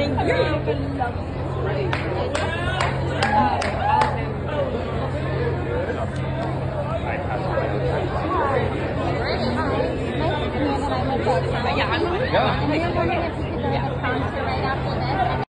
And we were wondering if we could do a sponsor right after this.